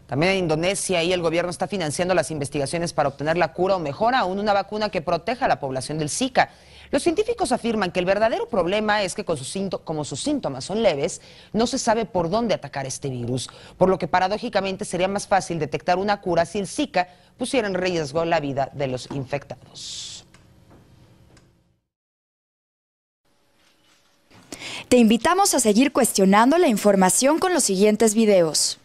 También en Indonesia y el gobierno está financiando las investigaciones para obtener la cura o mejor aún una vacuna que proteja a la población del Zika. Los científicos afirman que el verdadero problema es que como sus síntomas son leves, no se sabe por dónde atacar este virus, por lo que paradójicamente sería más fácil detectar una cura si el Zika pusiera en riesgo la vida de los infectados. Te invitamos a seguir cuestionando la información con los siguientes videos.